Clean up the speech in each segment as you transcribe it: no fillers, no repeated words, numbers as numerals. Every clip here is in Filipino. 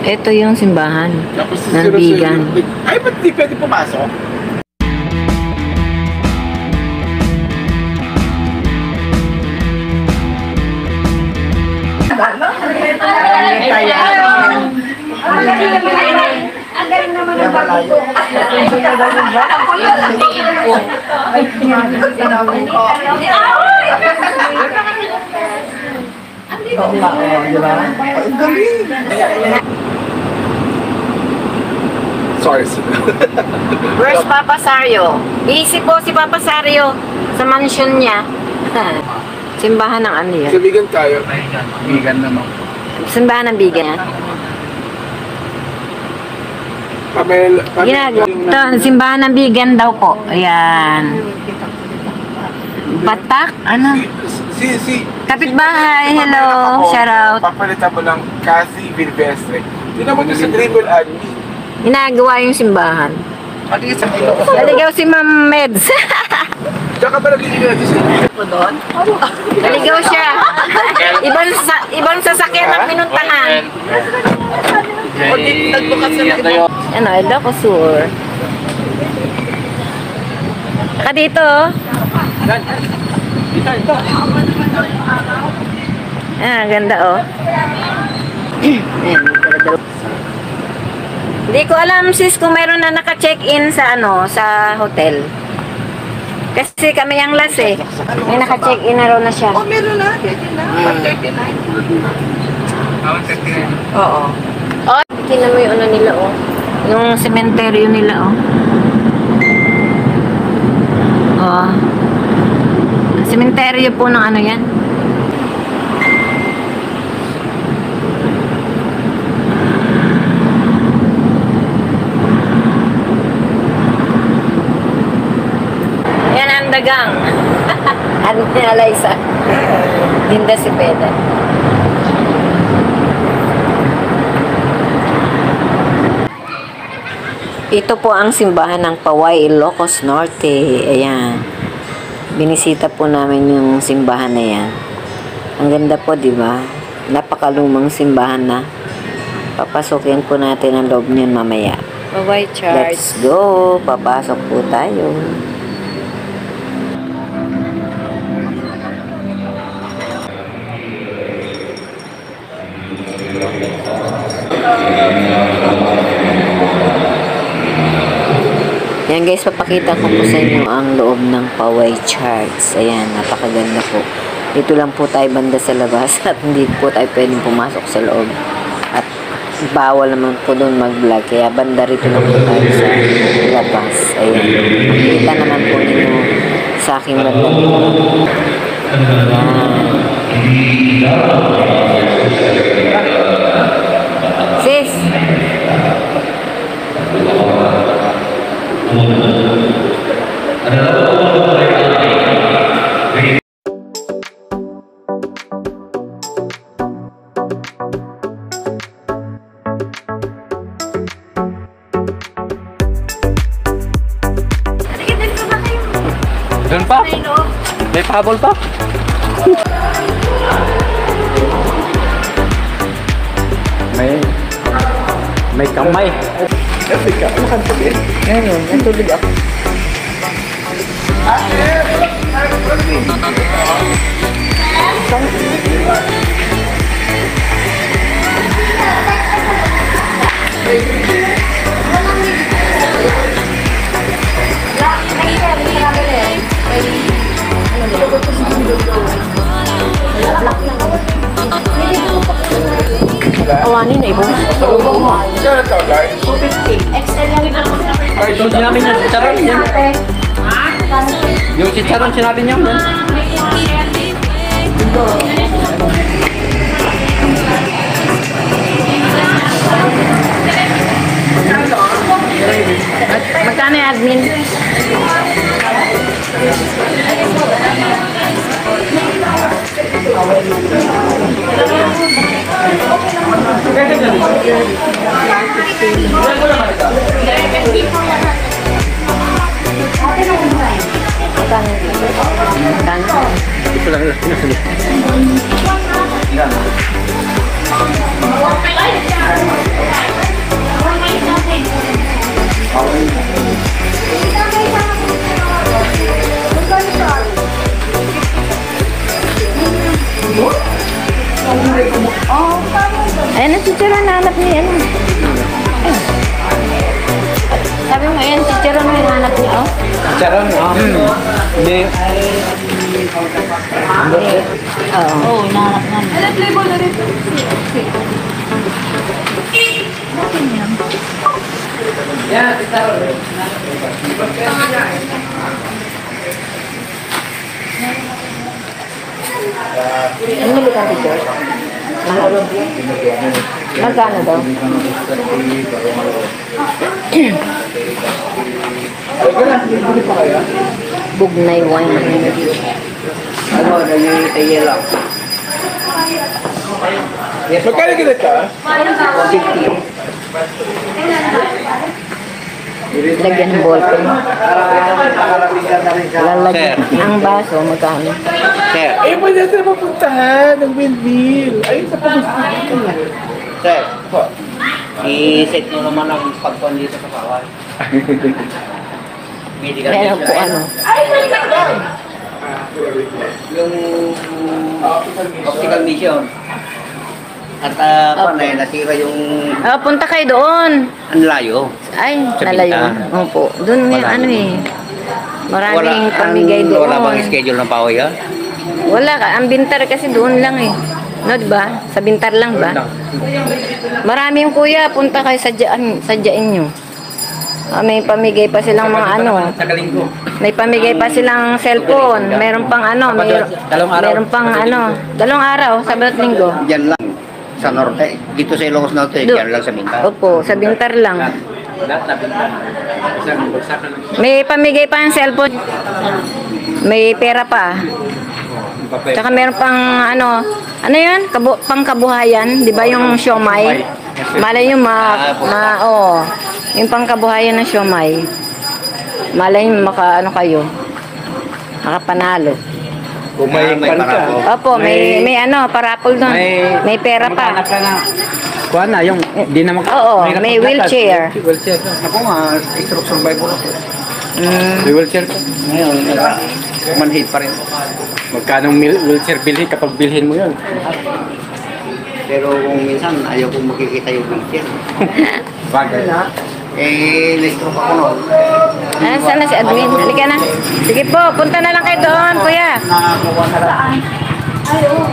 Ito yung simbahan Tapos ng Bigan. Ay, ba't di pwede pumasok? Ang galing naman ng bago. Sorry. Where's Papa Sario? Busy po si Papa Sario sa mansion niya. Simbahan ng ano yun? Sa Bigan tayo. Bigan naman. Simbahan ng Bigan. Ginagawa. Ito, simbahan ng Bigan daw po. Ayan. Batak? Ano? Si Kapitbahay, hello. Shout out. Papalitan mo ng Cassie Vilvestre. Hindi naman doon sa dribble admin. Ginagawa yung simbahan. Naligaw si Ma'am Meds. Tsaka ba nagiging natin sa Doon? Naligaw siya. Ibang sasakyan ang pinuntahan. Ano, Elda ko sur. Saka dito. Ah, ganda oh. Hindi ko alam sis kung mayroon na naka-check-in sa ano, sa hotel. Kasi kami yung last eh. May naka-check-in na raw na siya. Oh, meron na. Check-in na. 139. Oo. Oh, tingnan mo yung ano nila oh. Yung sementeryo nila oh. Oh. Sementeryo po ng ano yan. Yan ang dagang. Ano niya, Liza? Hinda si Peda. Ito po ang simbahan ng Paway, Ilocos Norte. Ayan. Binisita po namin yung simbahan na yan. Ang ganda po, di ba? Napakalumang simbahan na. Papasukin po natin ang loob niyan mamaya. Paway Church. Let's go! Papasok po tayo. Yan guys, papakita ko po sa inyo ang loob ng Paway Church. Ayan, napakaganda po. Dito lang po tayo banda sa labas at hindi po tayo pwedeng pumasok sa loob. At bawal naman po doon mag-vlog. Kaya banda rito lang po tayo sa labas. Ayan. Kita naman po ninyo sa aking banda. Ayan. Sis! Doon pa? May pabol pa? May kamay. Ano kan sabi? Ngayon, natulog ako. Awanin na ibon. Kaya ito guys. Yung sinabi niya, chicharon yan. Yung chicharon sinabi niya yan. Magkano yung admin? Ito lang yung sinasabi. chicharon na hanap niya. Ano? Ayun. Sabi mo, ayan, chicharon na yung hanap niya, oh. Charon, Hindi. Oo. Oo, hinahanap namin. Alam, flavor na rin. Ano nili ka, teacher? Mahal. Magkano daw? Bugnay wine. Ano, naging lang. Magkano ganit ka? Lagyan ng ballpen. Lalagyan. Ang baso, magkano? Sir, Eh, pwede natin na mapuntahan ng windmill. Ayun sa pag-gusto. sir. I-set mo naman ang pagkuhan dito sa bawal. Medical Meron po ano. Yung optical mission. At nasira yung Punta kayo doon. ang layo. Ay, Sa nalayo. Binta. Opo. Doon yung Wala. ano eh. Maraming pamigay doon. Wala bang schedule ng paway yan? Wala ka. Ang bintar kasi doon lang eh. No, diba? Sa bintar lang ba? Marami yung kuya. Punta kayo sadyain nyo. May pamigay pa silang mga ano. Sa Kalinggo. May pamigay pa silang cellphone. Meron pang ano. Dalawang araw. Meron pang ano. 2 araw. Sabat at linggo. Diyan lang. Sa norte. Dito sa Ilocos Norte. Diyan lang sa Minta. Opo. Sa bintar lang. May pamigay pa yung cellphone. May pera pa. Tsaka meron pang ano yun? Pangkabuhayan, di ba yung siomay? Malay yung yung pangkabuhayan ng siomay. Malay yung ano kayo, makapanalo. Kung may pan ka. Opo, may ano, parapol doon. May pera pa. Kuha na, yung di na Oo, may wheelchair. Wheelchair ka. Ako nga, stroke survivor ako. Mm. May wheelchair ka. Ngayon, manhid pa rin. Magkano wheelchair bilhin kapag bilhin mo yun? Pero kung minsan, ayaw kong makikita yung wheelchair. Bagay. Na-stroke ako noon. Saan na si Admin? Halika na. Sige po, punta na lang kayo doon, kuya. Saan? Ay, oo.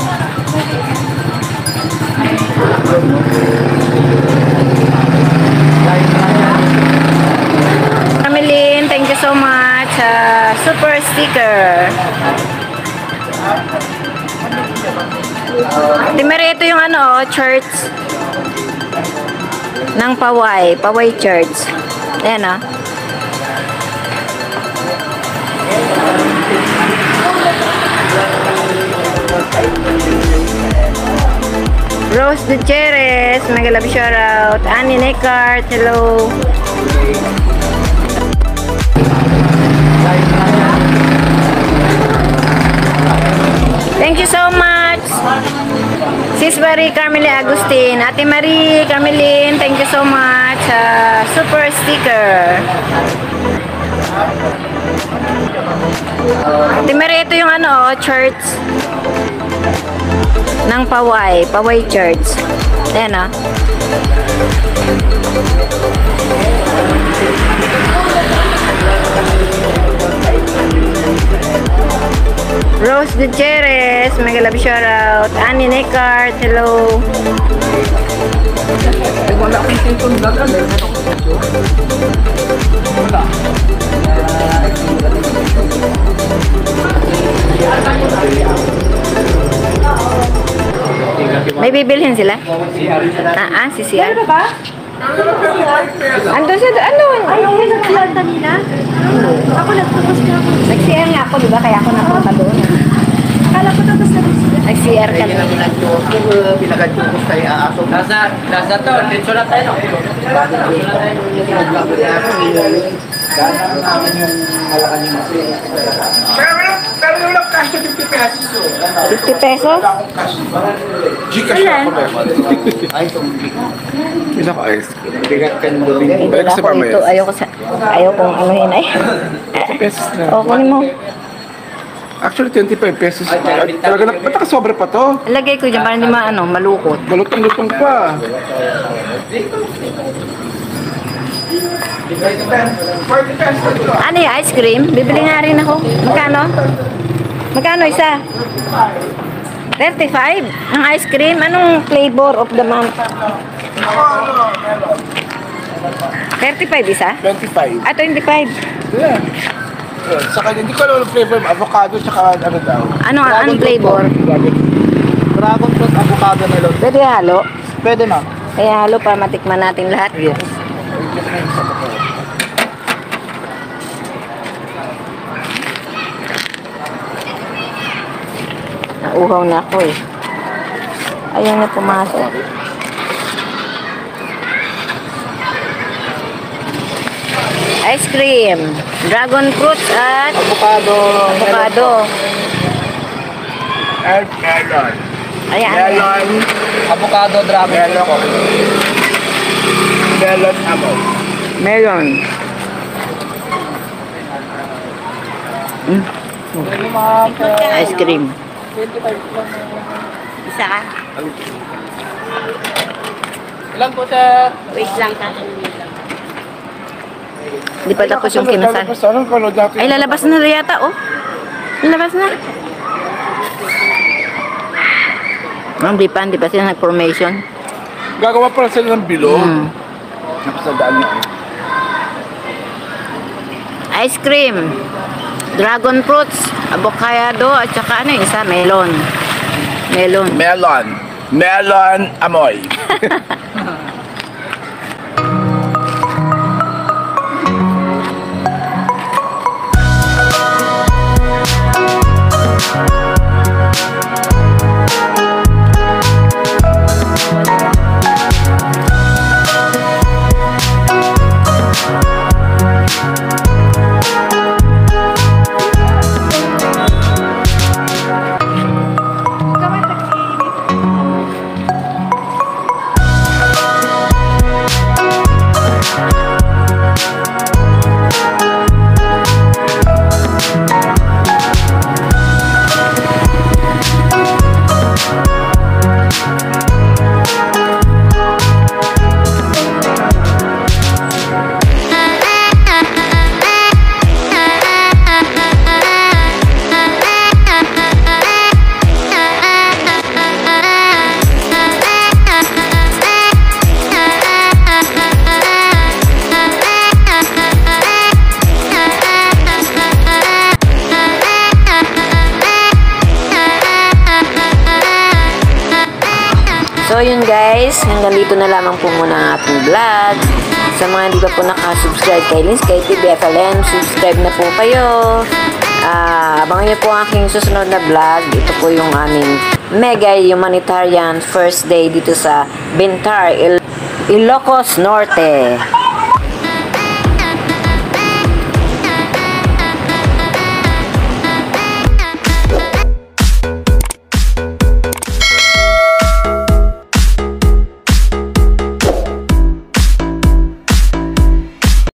Camilyn, thank you so much. Super sticker. Timere, ito yung ano, church ng Paway. Paway Church. Ayan o. Rose Gutierrez, mega love shoutout. Annie Neckart, hello. Thank you so much. Sis Marie Carmelie Agustin. Ate Marie Carmelin, thank you so much. Super sticker. Ate Marie, ito yung ano, church ng Paway. Paway Church. Ayan o. Rose Gutierrez, mega love shoutout. Annie Neckart, hello. Wala akong cellphone vlog. Wala. May bibilhin sila? Si CR. Ano ba? Andun sa ano? Ay, okay na sila kanina. Ako nagtapos na ako. Nag-CR nga ako, di ba? Kaya ako napunta doon. Akala ko tapos na rin sila. Nag-CR kami. Pinagad-chukos tayo aso. Nasa to, dito na tayo. Pero walang cash na 50 pesos. 50 pesos? Wala akong cash. Gcash ako meron. Ay, tumbi. Pinaka-ayos. Bigat ka ng domingo. Hindi Balik na sa ako pamaya. ito. Ayaw kong anuhin ay. Pesos na. O, kunin mo. Actually, 25 pesos. Ay, Talaga na, ba't nakasobra pa to? Lagay ko dyan para hindi malukot. Malutong-lutong pa. 40 pesos to. Ano yung ice cream? Bibili nga rin ako. Magkano? Magkano isa? 35 ang ice cream. Anong flavor of the month? 35 isa? 25. Ah, 25. Yeah. Sa kanya, hindi ko alam ang flavor, avocado, tsaka ano daw. Anong flavor? Dragon fruit, avocado, melon. Pwede halo? Pwede ma'am. Kaya halo para matikman natin lahat. Yes. Nauhaw na ako eh. Ayaw na pumasok. Ice cream, dragon fruits at avocado. And melon. Ayan. Melon. Avocado, dragon Melon. fruit. Melon amoy. Melon. Ice cream. Isa ka? Ilan po sir? Wait lang ka. Hindi pa tapos yung kinasal. Anong panood natin? Ay, lalabas na yata, oh. Lalabas na. Hindi pa sila nag-formation. Gagawa pala sila ng bilog. Napasadaan niya. Ice cream, dragon fruits, avocado, at saka ano yung isa, melon. Melon. Melon. Melon amoy. So yun guys, hanggang dito na lamang po muna ang ating vlog. Sa mga hindi pa po nakasubscribe kay Lins, kay TBFLM, subscribe na po kayo. Abangan niyo po ang aking susunod na vlog. Ito po yung aming mega humanitarian first day dito sa Bintar, Ilocos Norte.